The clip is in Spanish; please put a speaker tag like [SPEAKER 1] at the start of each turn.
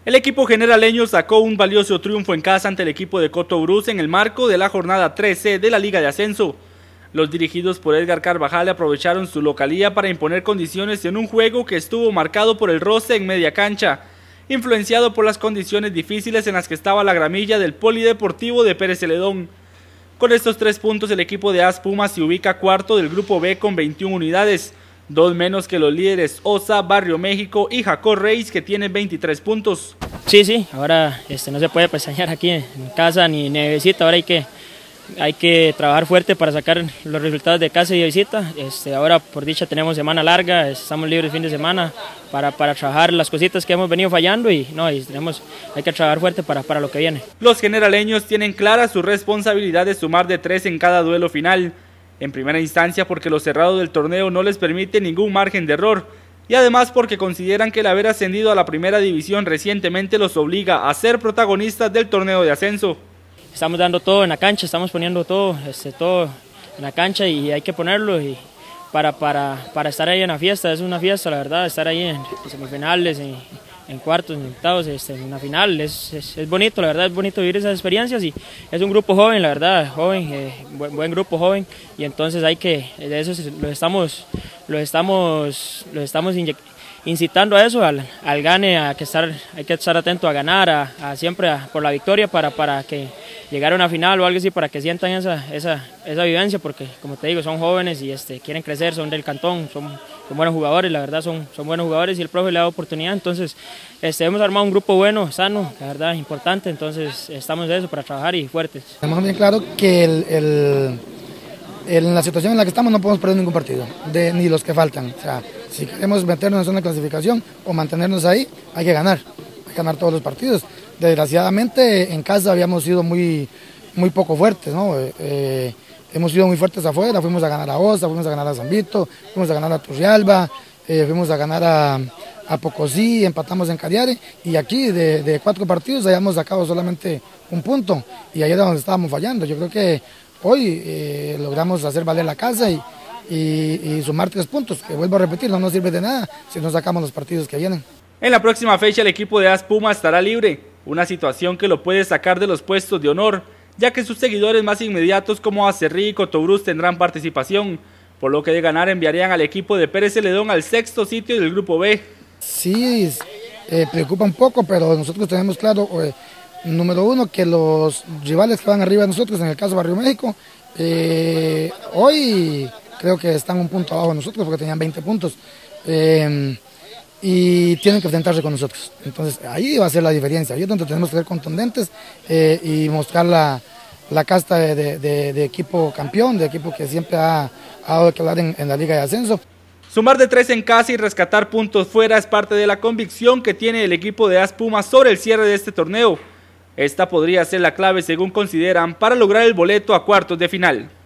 [SPEAKER 1] El equipo generaleño sacó un valioso triunfo en casa ante el equipo de Cotobruz en el marco de la jornada 13 de la Liga de Ascenso. Los dirigidos por Edgar Carvajal aprovecharon su localía para imponer condiciones en un juego que estuvo marcado por el roce en media cancha, influenciado por las condiciones difíciles en las que estaba la gramilla del Polideportivo de Pérez Celedón. Con estos 3 puntos el equipo de AS Pumas se ubica cuarto del grupo B con 21 unidades, 2 menos que los líderes OSA, Barrio México y Jacó Reis, que tienen 23 puntos.
[SPEAKER 2] Sí, ahora no se puede pestañear aquí en casa ni de visita, ahora hay que trabajar fuerte para sacar los resultados de casa y de visita. Ahora por dicha tenemos semana larga, estamos libres fin de semana para trabajar las cositas que hemos venido fallando hay que trabajar fuerte para lo que viene.
[SPEAKER 1] Los generaleños tienen clara su responsabilidad de sumar de 3 en cada duelo final. En primera instancia porque lo cerrado del torneo no les permite ningún margen de error y además porque consideran que el haber ascendido a la primera división recientemente los obliga a ser protagonistas del torneo de ascenso.
[SPEAKER 2] Estamos dando todo en la cancha, estamos poniendo todo en la cancha y hay que ponerlo para estar ahí en la fiesta. Es una fiesta, la verdad, estar ahí en semifinales, en cuartos, en octavos, en una final, es bonito, la verdad es bonito vivir esas experiencias y es un grupo joven, la verdad, joven, buen grupo joven y entonces de eso lo estamos incitando a eso, al gane, hay que estar atento a ganar, siempre por la victoria para que llegar a una final o algo así, para que sientan esa vivencia, porque como te digo, son jóvenes y quieren crecer, son del cantón, son buenos jugadores, la verdad son buenos jugadores y el profe le da oportunidad, entonces hemos armado un grupo bueno, sano, la verdad importante, entonces estamos en eso para trabajar y fuertes.
[SPEAKER 3] Tenemos bien claro que en la situación en la que estamos no podemos perder ningún partido, ni los que faltan. O sea, si queremos meternos en zona de clasificación o mantenernos ahí, hay que ganar todos los partidos. Desgraciadamente en casa habíamos sido muy poco fuertes, ¿no? Hemos sido muy fuertes afuera, fuimos a ganar a Osa, fuimos a ganar a San Vito, fuimos a ganar a Turrialba, fuimos a ganar a Pocosí, empatamos en Cariare y aquí de 4 partidos hayamos sacado solamente un punto y ahí era donde estábamos fallando. Yo creo que hoy logramos hacer valer la casa y sumar 3 puntos, que vuelvo a repetir, no nos sirve de nada si no sacamos los partidos que vienen.
[SPEAKER 1] En la próxima fecha el equipo de AS Pumas estará libre, una situación que lo puede sacar de los puestos de honor, ya que sus seguidores más inmediatos como Acerrí y Cotobruz tendrán participación, por lo que de ganar enviarían al equipo de Pérez Celedón al 6º sitio del grupo B. Sí,
[SPEAKER 3] preocupa un poco, pero nosotros tenemos claro, número 1, que los rivales que van arriba de nosotros, en el caso Barrio México, hoy creo que están un punto abajo de nosotros porque tenían 20 puntos. Y tienen que enfrentarse con nosotros. Entonces ahí va a ser la diferencia, ahí es donde tenemos que ser contundentes y mostrar la casta de equipo campeón, de equipo que siempre ha dado que hablar en la Liga de Ascenso.
[SPEAKER 1] Sumar de 3 en casa y rescatar puntos fuera es parte de la convicción que tiene el equipo de AS Pumas sobre el cierre de este torneo. Esta podría ser la clave, según consideran, para lograr el boleto a cuartos de final.